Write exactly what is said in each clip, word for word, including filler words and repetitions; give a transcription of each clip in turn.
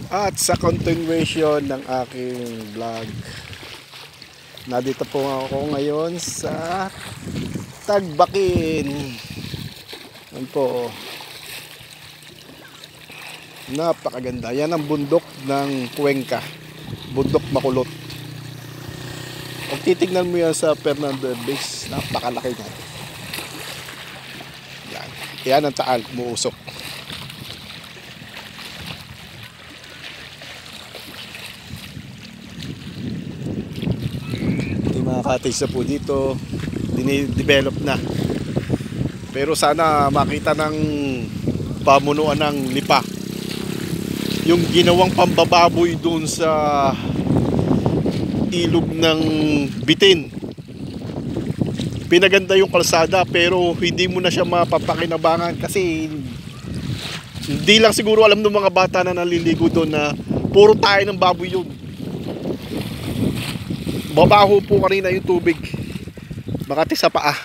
At sa continuation ng aking vlog, nandito po ako ngayon sa Tagbakin. Yan po, napakaganda. Yan ang bundok ng Cuenca, bundok Makulot. Pag titignan mo yan sa Fernando Base, napakalaki niyan. Yan, yan ang taal, muusok. Mga cottage na po dito, dinidevelop na. Pero sana makita ng pamunuan ng lipa yung ginawang pambababoy doon sa ilog ng Bitin. Pinaganda yung kalsada pero hindi mo na siya mapapakinabangan kasi hindi lang siguro alam ng mga bata na naliligo doon na puro tayo ng baboy yun. Babaho po kanina yung tubig, makati sa paa.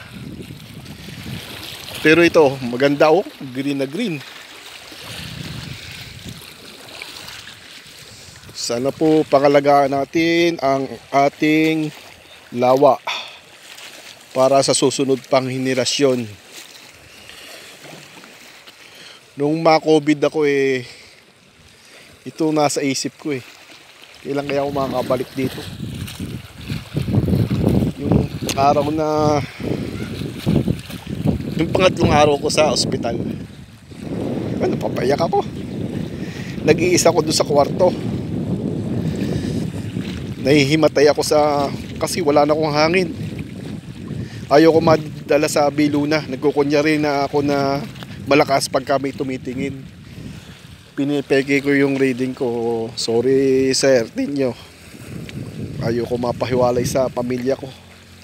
Pero ito maganda, oh, green na green. Sana po pangalagaan natin ang ating lawa para sa susunod pang henerasyon. Nung ma-COVID ako eh, ito nasa isip ko eh, kailan kaya ako makakabalik dito. Araw na yung pangatlong araw ko sa ospital, ano, papayak ako. Nag-iisa ko doon sa kwarto, nahihimatay ako sa kasi wala na akong hangin. Ayaw ko madala sa biluna. Nagkukunyari na ako na malakas pagka may tumitingin. Pinipeke ko yung reading ko. Sorry sir, tinyo, ayaw ko mapahiwalay sa pamilya ko.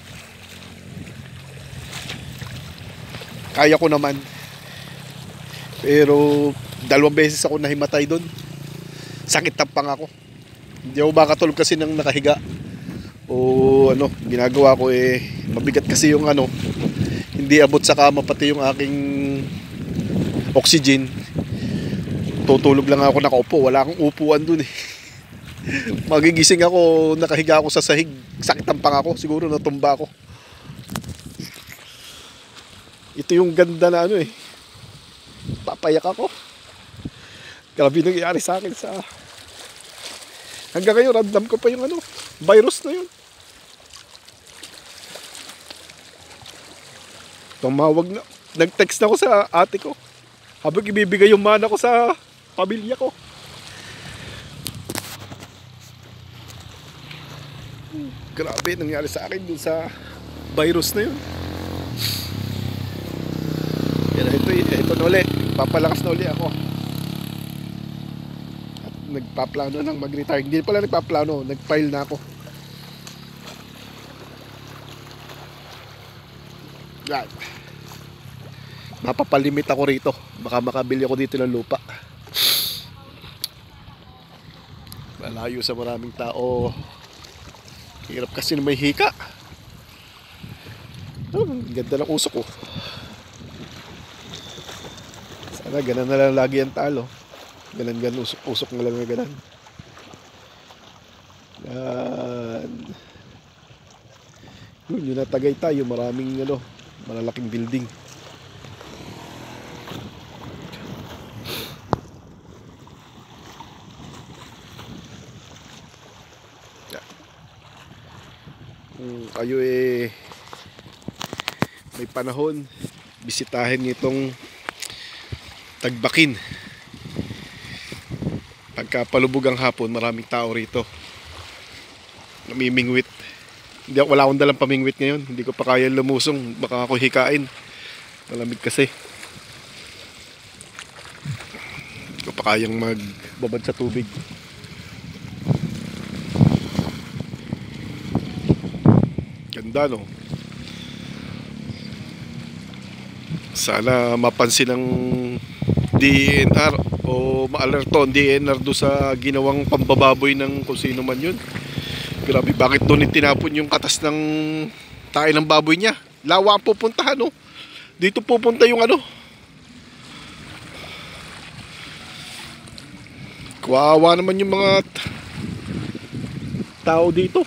Kaya ko naman. Pero dalawang beses ako nahimatay doon. Sakit ng panga ko. Hindi ako makatulog kasi nang nakahiga. O ano, ginagawa ko eh, mabigat kasi yung ano, hindi abot sa kama pati yung aking oxygen. Tutulog lang ako nakaupo. Wala akong upuan doon eh. Magigising ako, nakahiga ako sa sahig. Sakit ng panga ko. Siguro natumba ako. Ito yung ganda na ano eh, papayak ako. Grabe nangyari sa akin sa hanggang ngayon random ko pa yung ano, virus na yun. Tumawag na, nag-text na ako sa ate ko habang ibibigay yung mana ko sa pamilya ko. Grabe nangyari sa akin dun sa virus na yun. Ito, ito na ulit, papalakas na ulit ako. At nagpaplano nang mag-retire. Hindi pala nagpaplano, nag-file na ako. Yan. Mapapalimit ako rito. Baka makabili ako dito ng lupa. Malayo sa maraming tao. Hirap kasi na may hika. Oh, ganda ng usok ko. Sana ganun na lang lagi ang talo. Ganan ganan, usok, usok na lang na ganan. Yan. Yun, yun natagay tayo. Maraming ano, malalaking building. Kung kayo eh may panahon, bisitahin itong Tagbakin. Pagka palubog ang hapon, maraming tao rito. Namimingwit. Hindi ako, wala akong dalang pamingwit ngayon. Hindi ko pa kaya lumusong. Baka ako hikain. Malamig kasi. Hindi ko pa kayang magbabad sa tubig. Ganda no? Sana mapansin ng D N R o ma-alerto ang D N R do sa ginawang pambababoy ng kung sino man yun. Grabe, bakit doon itinapon yung katas ng tayo ng baboy niya? Lawa ang pupuntahan, no? Dito pupunta yung ano, Kawawa naman yung mga t- tao dito.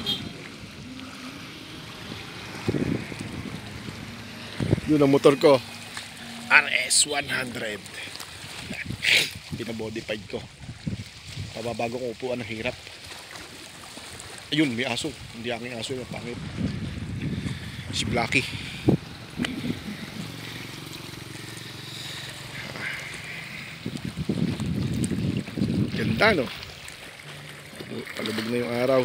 Yun ang motor ko, R S one hundred. Pinamodified ko. Pababago kong upuan, ang hirap. Ayun, may aso. Hindi aking aso yung pangit. Si Blacky. Ganda, no? Palubog na yung araw.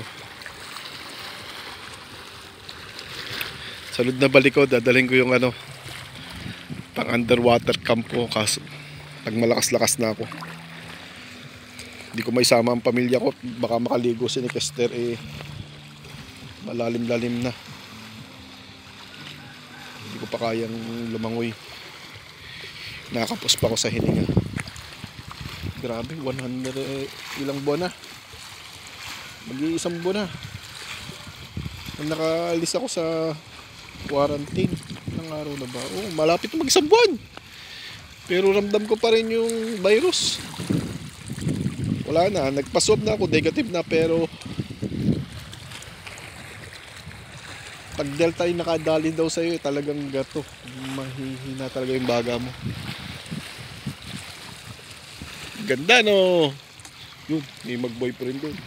Salud na balik ko, dadalhin ko yung ano, pang underwater camp ko, kaso pag malakas-lakas na ako. Hindi ko may sama ang pamilya ko, baka makaligo si ni Kester, eh malalim-lalim na. Hindi ko pa kayang lumangoy. Nakakapos pa ako sa hininga. Grabe, one hundred eh, ilang buwan na. Mag-iisang buwan na. Nakaalis ako sa quarantine. Ilang araw na ba? Oh, malapit na mag-isang buwan. Pero ramdam ko pa rin yung virus. Wala na, nagpa-swab na ako, negative na, pero pag Delta ay nakadali daw sa'yo, eh, talagang gato. Mahihina talaga yung baga mo. Ganda, no? Yun, may mag-boyfriend doon.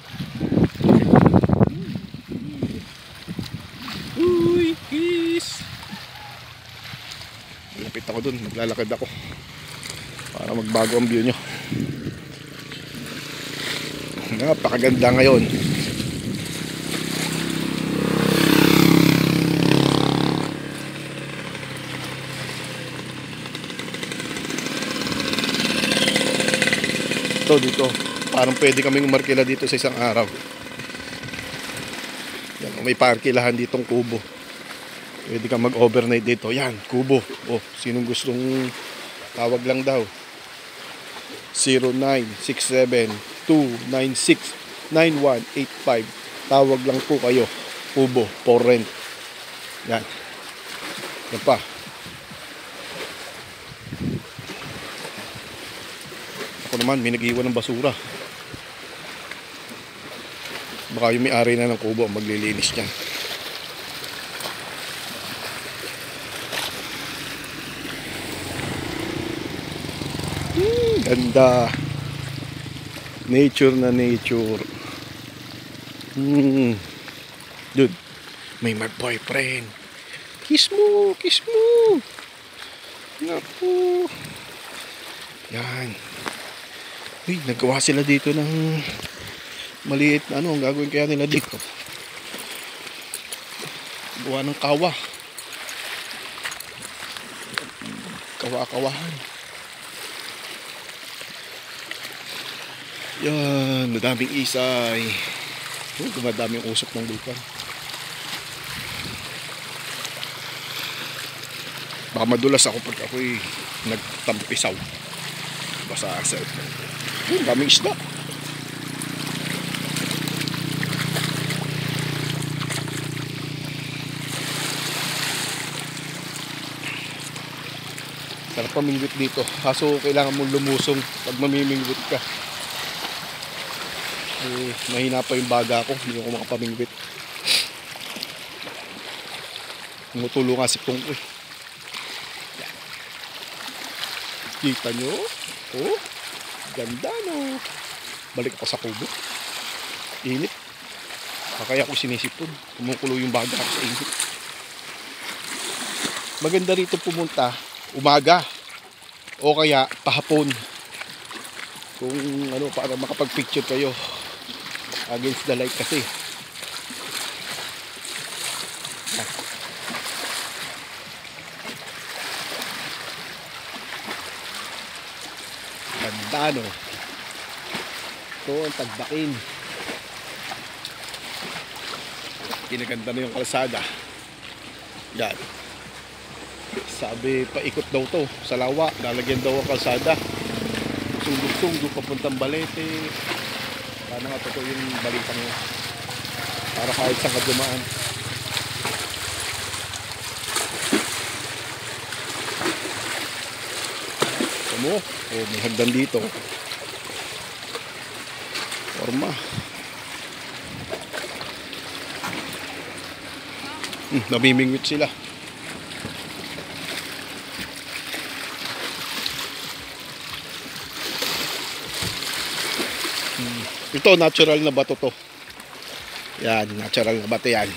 Uy, kiss! Lapit ako doon, maglalakad ako para magbago ang view nyo. Napakaganda ngayon. Ito dito, parang pwede kaming umarkila dito sa isang araw. Yan, may parkilahan ditong kubo. Pwede kang mag-overnight dito. Yan, kubo. Oh, sinong gustong tawag lang daw. zero nine six seven two nine six nine one eight five. Tawag lang po kayo. Kubo, for rent. Yan. Yan pa. Ako naman, may nag-iwan ng basura. Baka yung may-ari na ng kubo ang maglilinis niyan. Hmm, ganda. Nature na nature. Hmm. Dude, may mag-boyfriend. Kiss mo, kiss mo. Naku. Yan. Uy, naggawa sila dito ng maliit na ano, ang gagawin kaya nila dito. Gawa ng kawa. Kawa-kawahan. Yan, madaming isay. Oh, dumadaming usok ng lupa. Baka madulas ako pag ako'y nagtampisaw. Basa sa oh, daming isda. Sarap pamingwit dito. Kaso kailangan mong lumusong pag mamimingwit ka. Eh, mahina pa yung baga ko. Hindi ako makapamingwit. Tumutulo nga si Pong ko eh. Kita nyo? Oh, ganda no. Balik ako sa kubo. Init. Kaya ko sinisipon. Kumukulo yung baga ko sa init. Maganda rito pumunta umaga o kaya pahapon. Kung ano, para makapag-picture kayo against the light kasi. Ganda no. Ito ang Tagbakin. Kinaganda na yung kalsada. Yan. Sabi paikot daw to sa lawa. Lalagyan daw ang kalsada. Sundog-sundog papuntang Balete. Paano nga totoo yung balitang yun? Para kahit saan ka dumaan. Ito mo. Oh, may hagdan dito. Forma. Hmm, namimingwit sila. Hmm. Ito, natural na bato to. Yan, natural na bato yan.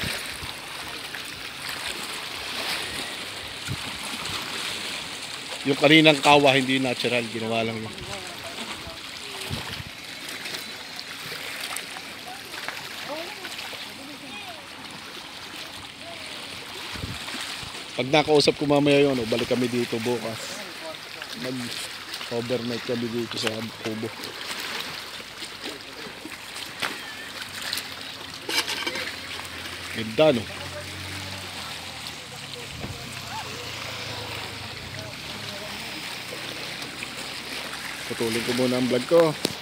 Yung kaninang kawa, hindi natural. Ginawa lang yun. Pag nakausap ko mamaya yun, balik kami dito bukas. Mag-overnight kami dito sa Kubo. Ganda, no? Patuloy ko muna ang vlog ko.